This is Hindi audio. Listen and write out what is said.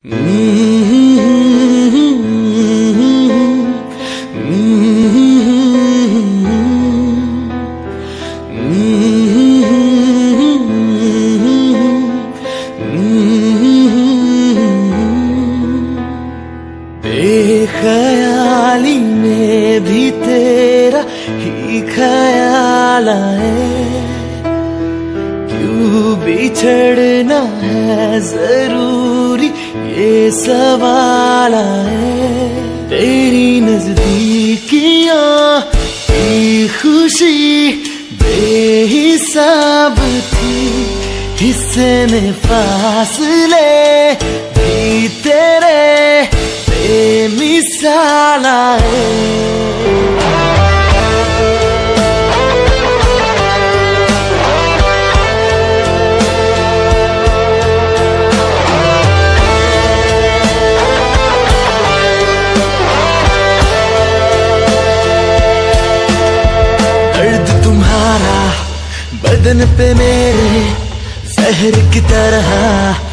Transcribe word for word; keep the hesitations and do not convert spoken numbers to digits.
बेख्याली में भी तेरा ही ख्याल आए, क्यों बिछड़ना है जरूरी ये सवाल आए। तेरी नजदीकियां की खुशी बेहिसाब थी, हिस्से में फासले भी तेरे बेमिसाल आए। बदन पे मेरे जहर की तरह